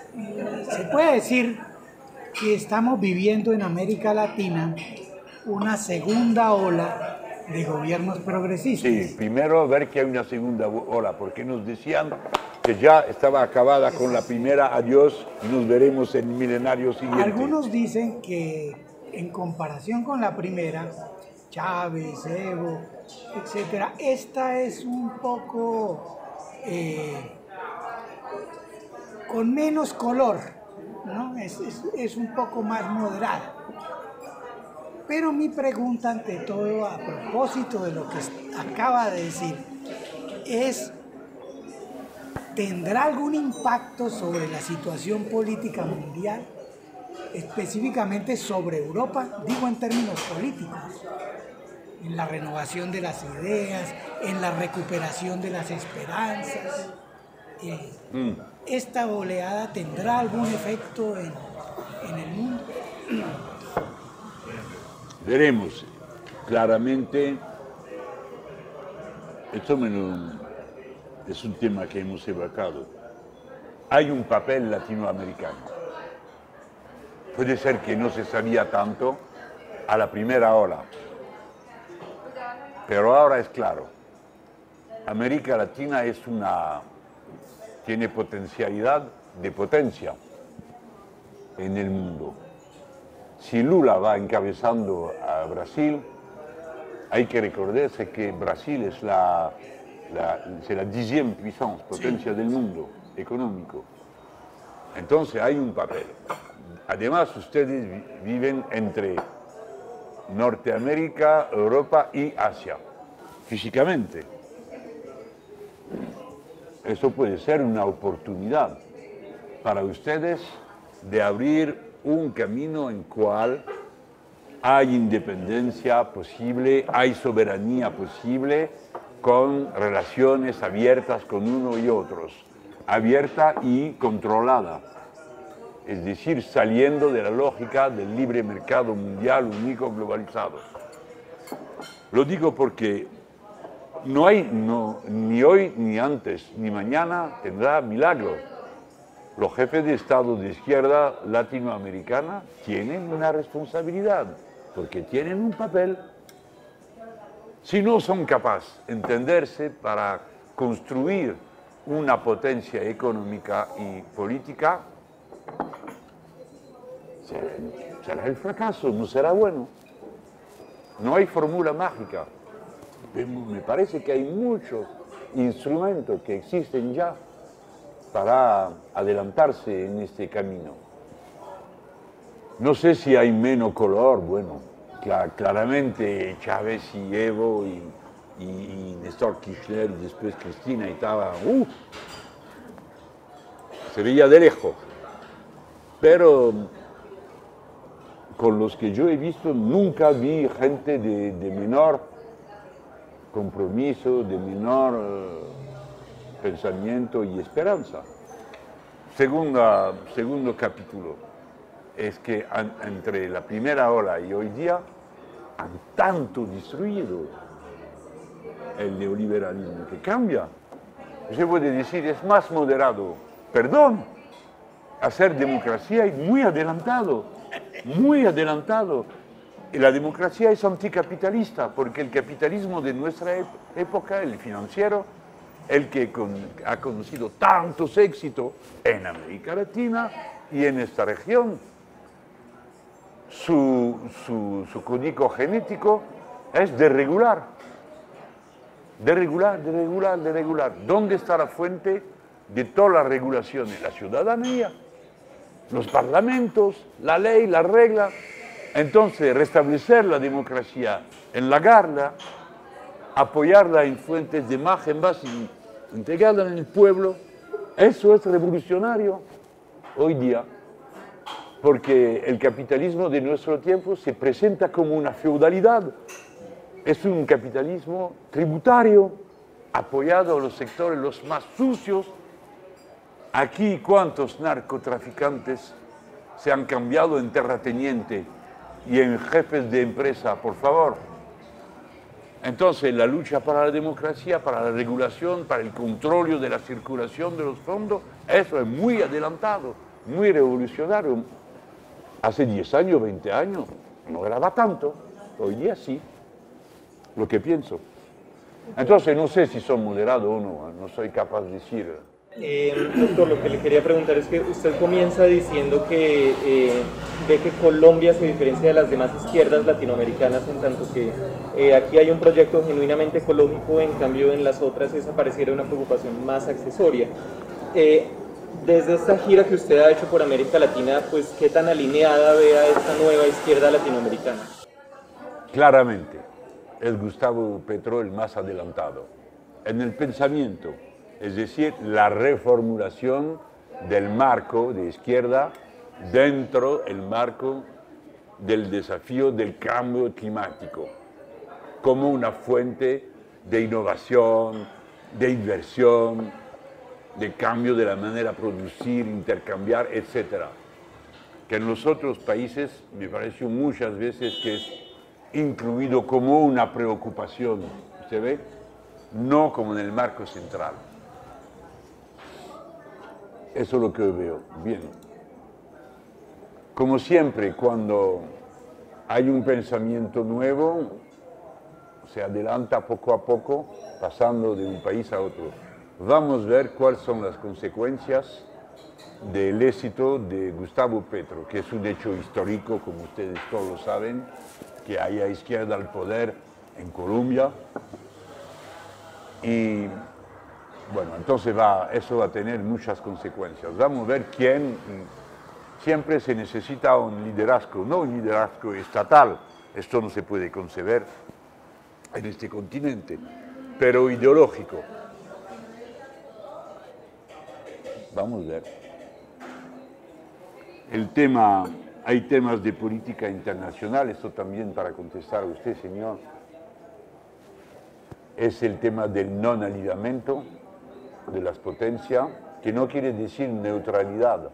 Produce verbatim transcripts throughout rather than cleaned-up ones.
Se puede decir que estamos viviendo en América Latina una segunda ola de gobiernos progresistas. Sí, primero ver que hay una segunda ola, porque nos decían que ya estaba acabada con la primera, adiós, y nos veremos en el milenario siguiente. Algunos dicen que en comparación con la primera, Chávez, Evo, etcétera, esta es un poco eh, con menos color, ¿no? Es, es, es un poco más moderada. Pero mi pregunta ante todo, a propósito de lo que acaba de decir, es, ¿tendrá algún impacto sobre la situación política mundial? Específicamente sobre Europa, digo en términos políticos, en la renovación de las ideas, en la recuperación de las esperanzas. Eh, mm. ¿Esta oleada tendrá algún efecto en, en el mundo? Veremos. Claramente, esto me lo, es un tema que hemos evocado. Hay un papel latinoamericano. Puede ser que no se sabía tanto a la primera ola, pero ahora es claro. América Latina es una, tiene potencialidad de potencia en el mundo. Si Lula va encabezando a Brasil, hay que recordarse que Brasil es la, la, la dixième puissance, potencia del mundo económico. Entonces hay un papel. Además, ustedes viven entre Norteamérica, Europa y Asia, físicamente. Eso puede ser una oportunidad para ustedes de abrir un camino en cual hay independencia posible, hay soberanía posible, con relaciones abiertas con uno y otros, abierta y controlada. Es decir, saliendo de la lógica del libre mercado mundial único globalizado. Lo digo porque no hay, no, ni hoy, ni antes, ni mañana tendrá milagro. Los jefes de Estado de izquierda latinoamericana tienen una responsabilidad, porque tienen un papel. Si no son capaces de entenderse para construir una potencia económica y política, será el fracaso, no será bueno. No hay fórmula mágica. Me parece que hay muchos instrumentos que existen ya para adelantarse en este camino. No sé si hay menos color, bueno, claramente Chávez y Evo y, y, y Néstor Kirchner y después Cristina y estaba, uh, se veía de lejos. Pero con los que yo he visto nunca vi gente de, de menor compromiso, de menor uh, pensamiento y esperanza. Segunda, segundo capítulo es que an, entre la primera ola y hoy día han tanto destruido el neoliberalismo que cambia. Se puede decir, es más moderado, perdón, hacer democracia es muy adelantado, muy adelantado. Y la democracia es anticapitalista, porque el capitalismo de nuestra época, el financiero, el que con, ha conocido tantos éxitos en América Latina y en esta región, su, su, su código genético es desregular, desregular, desregular, desregular. ¿Dónde está la fuente de todas las regulaciones? La ciudadanía, los parlamentos, la ley, la regla. Entonces, restablecer la democracia, enlagarla, apoyarla en fuentes de imagen base, integrarla en el pueblo, eso es revolucionario hoy día, porque el capitalismo de nuestro tiempo se presenta como una feudalidad, es un capitalismo tributario, apoyado a los sectores los más sucios. Aquí, ¿cuántos narcotraficantes se han cambiado en terrateniente y en jefes de empresa, por favor? Entonces, la lucha para la democracia, para la regulación, para el control de la circulación de los fondos, eso es muy adelantado. muy revolucionario. Hace diez años, veinte años, no graba tanto, hoy día sí, lo que pienso. Entonces no sé si son moderados o no, no soy capaz de decir. Eh, doctor, lo que le quería preguntar es que usted comienza diciendo que eh, ve que Colombia se diferencia de las demás izquierdas latinoamericanas en tanto que eh, aquí hay un proyecto genuinamente ecológico, en cambio en las otras esa pareciera una preocupación más accesoria. Eh, desde esta gira que usted ha hecho por América Latina, pues ¿qué tan alineada ve a esta nueva izquierda latinoamericana? Claramente, es Gustavo Petro el más adelantado en el pensamiento. Es decir, la reformulación del marco de izquierda dentro del marco del desafío del cambio climático, como una fuente de innovación, de inversión, de cambio de la manera de producir, intercambiar, etcétera. Que en los otros países me pareció muchas veces que es incluido como una preocupación, ¿se ve? No como en el marco central. Eso es lo que veo. Bien. Como siempre, cuando hay un pensamiento nuevo, se adelanta poco a poco, pasando de un país a otro. Vamos a ver cuáles son las consecuencias del éxito de Gustavo Petro, que es un hecho histórico, como ustedes todos saben, que haya izquierda al poder en Colombia. Y bueno, entonces va, eso va a tener muchas consecuencias. Vamos a ver quién. Siempre se necesita un liderazgo, no un liderazgo estatal, esto no se puede conceber en este continente, pero ideológico. Vamos a ver. El tema, hay temas de política internacional, esto también para contestar a usted, señor, es el tema del no alineamiento de las potencias, que no quiere decir neutralidad.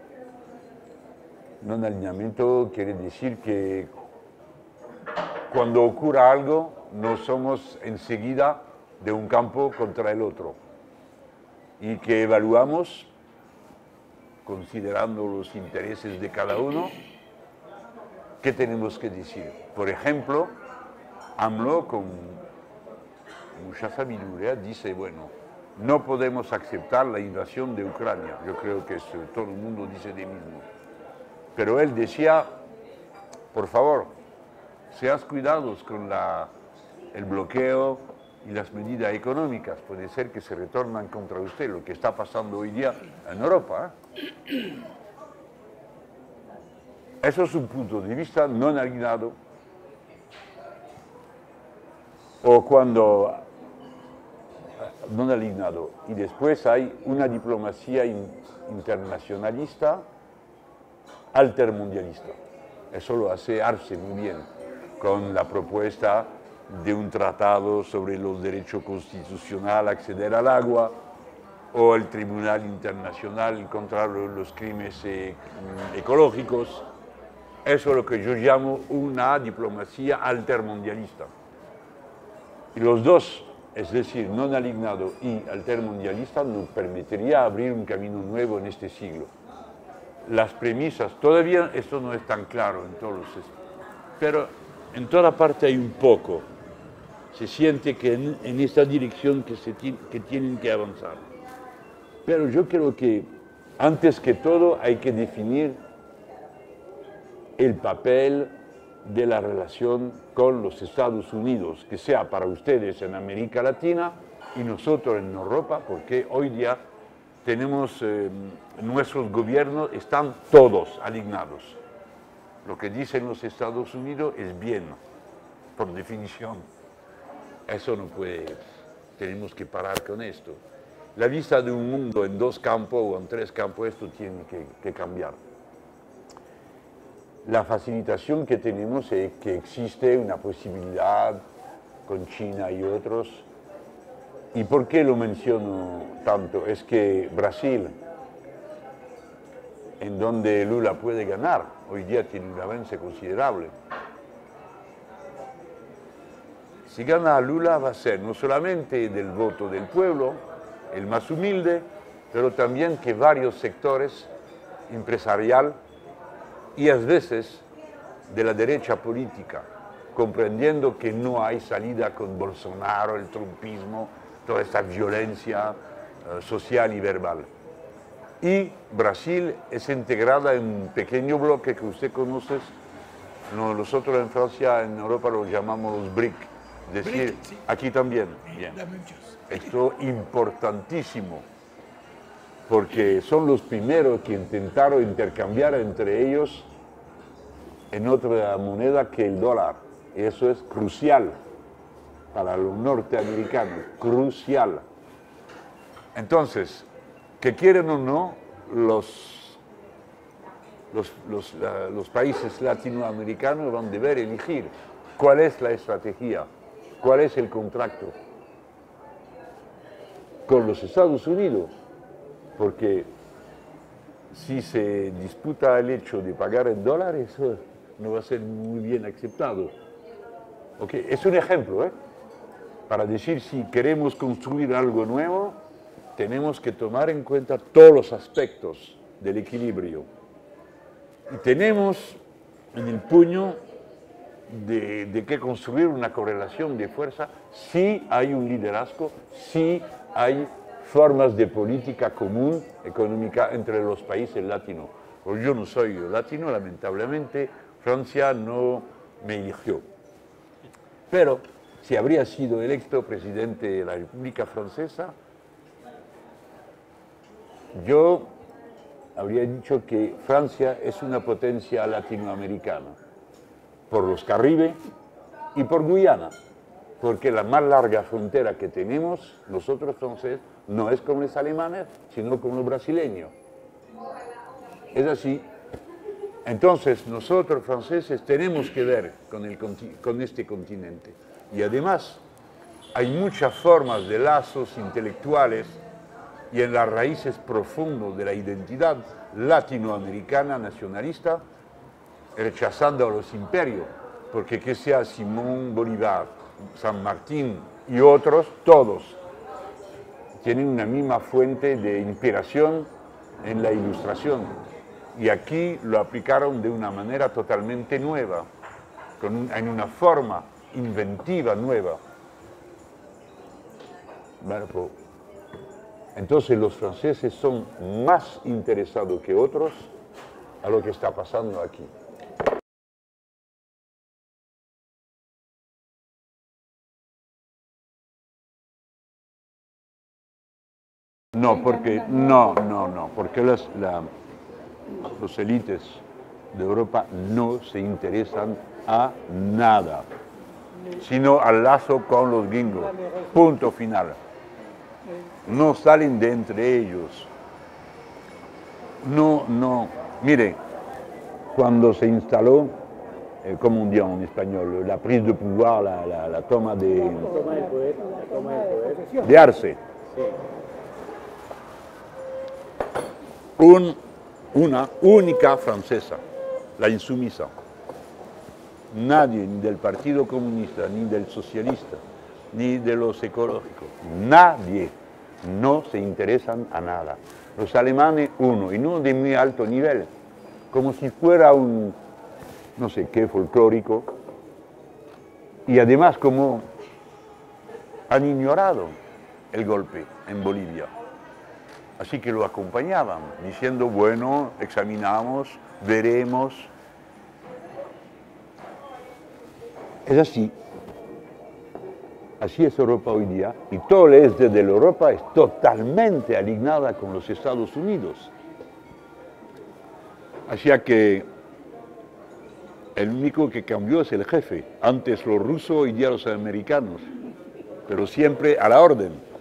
No alineamiento quiere decir que cuando ocurra algo no somos enseguida de un campo contra el otro y que evaluamos, considerando los intereses de cada uno, qué tenemos que decir. Por ejemplo, AMLO con mucha sabiduría dice, bueno, no podemos aceptar la invasión de Ucrania. Yo creo que eso, todo el mundo dice lo mismo. Pero él decía, por favor, seas cuidados con la, el bloqueo y las medidas económicas. Puede ser que se retornan contra usted, lo que está pasando hoy día en Europa. ¿eh? Eso es un punto de vista no alineado. O cuando no alineado. Y después hay una diplomacia in, internacionalista altermundialista. Eso lo hace Arce muy bien, con la propuesta de un tratado sobre los derechos constitucionales a acceder al agua, o el Tribunal Internacional contra los crímenes eh, ecológicos. Eso es lo que yo llamo una diplomacia altermundialista. Y los dos, es decir, no alineado y altermundialista, nos permitiría abrir un camino nuevo en este siglo. Las premisas, todavía esto no es tan claro en todos los, pero en toda parte hay un poco. Se siente que en, en esta dirección que, se que tienen que avanzar. Pero yo creo que antes que todo hay que definir el papel de la relación con los Estados Unidos, que sea para ustedes en América Latina y nosotros en Europa, porque hoy día tenemos, eh, nuestros gobiernos están todos alineados. Lo que dicen los Estados Unidos es bien, por definición. Eso no puede, tenemos que parar con esto. La vista de un mundo en dos campos o en tres campos, esto tiene que, que cambiar. La facilitación que tenemos es que existe una posibilidad con China y otros. ¿Y por qué lo menciono tanto? Es que Brasil, en donde Lula puede ganar, hoy día tiene un avance considerable. Si gana Lula va a ser no solamente del voto del pueblo, el más humilde, pero también que varios sectores empresarial y a veces de la derecha política, comprendiendo que no hay salida con Bolsonaro, el trumpismo, toda esta violencia uh, social y verbal. Y Brasil es integrada en un pequeño bloque que usted conoce, nosotros en Francia, en Europa lo llamamos los B R I C, es decir, B R I C, sí. Aquí también. Bien. Esto es importantísimo, porque son los primeros que intentaron intercambiar entre ellos en otra moneda que el dólar. Y eso es crucial para los norteamericanos, crucial. Entonces, que quieren o no, los, los, los, uh, los países latinoamericanos van a deber elegir cuál es la estrategia, cuál es el contrato con los Estados Unidos, porque si se disputa el hecho de pagar en dólares, eso no va a ser muy bien aceptado. Okay. Es un ejemplo, ¿eh? Para decir si queremos construir algo nuevo, tenemos que tomar en cuenta todos los aspectos del equilibrio. Y tenemos en el puño de, de que construir una correlación de fuerza si hay un liderazgo, si hay formas de política común económica entre los países latinos. Porque yo no soy latino, lamentablemente, Francia no me eligió. Pero si habría sido electo presidente de la República Francesa, yo habría dicho que Francia es una potencia latinoamericana, por los Caribes y por Guyana, porque la más larga frontera que tenemos nosotros franceses no es con los alemanes, sino con los brasileños. Es así. Entonces nosotros franceses tenemos que ver con, el, con este continente. Y además hay muchas formas de lazos intelectuales y en las raíces profundas de la identidad latinoamericana nacionalista, rechazando a los imperios, porque que sea Simón Bolívar, San Martín y otros, todos tienen una misma fuente de inspiración en la Ilustración. Y aquí lo aplicaron de una manera totalmente nueva, con, en una forma inventiva nueva. Bueno, pues, entonces los franceses son más interesados que otros a lo que está pasando aquí. No, porque, no, no, no, porque las, la, los élites de Europa no se interesan a nada, sino al lazo con los gringos, punto final. No salen de entre ellos. No, no. Mire, cuando se instaló, eh, como on dit en español, la prise de pouvoir, la, la, la toma de, de Arce, Un, una única francesa, la insumisa. Nadie, ni del Partido Comunista, ni del Socialista, ni de los ecológicos, nadie, no se interesan a nada. Los alemanes, uno, y no de muy alto nivel, como si fuera un, no sé qué, folclórico, y además como han ignorado el golpe en Bolivia. Así que lo acompañaban, diciendo, bueno, examinamos, veremos. Es así. Así es Europa hoy día. Y todo el este de la Europa es totalmente alineada con los Estados Unidos. Así que el único que cambió es el jefe. Antes los rusos, hoy día los americanos. Pero siempre a la orden.